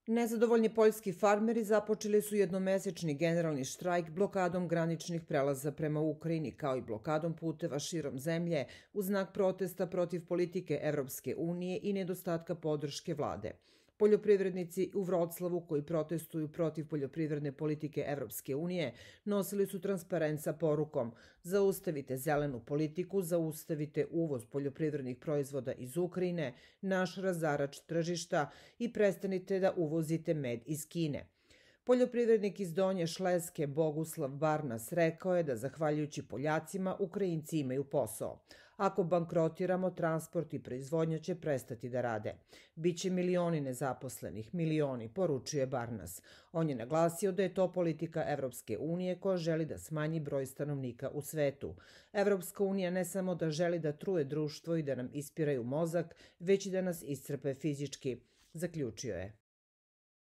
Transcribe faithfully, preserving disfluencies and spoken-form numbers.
Nezadovoljni poljski farmeri započeli su jednomesečni generalni štrajk blokadom graničnih prelaza prema Ukrajini, kao i blokadom puteva širom zemlje u znak protesta protiv politike Evropske unije i nedostatka podrške vlade. Poljoprivrednici u Vroclavu koji protestuju protiv poljoprivredne politike Evropske unije nosili su transparent sa porukom "Zaustavite zelenu politiku, zaustavite uvoz poljoprivrednih proizvoda iz Ukrajine, naš razarač tržišta i prestanite da uvozite med iz Kine." Poljoprivrednik iz Donje Šleske Boguslav Barnas rekao je da zahvaljujući Poljacima Ukrajinci imaju posao. Ako bankrotiramo, transport i proizvodnja će prestati da rade. Biće milioni nezaposlenih, milioni, poručuje Barnas. On je naglasio da je to politika Evropske unije koja želi da smanji broj stanovnika u svetu. Evropska unija ne samo da želi da truje društvo i da nam ispiraju mozak, već i da nas iscrpe fizički, zaključio je.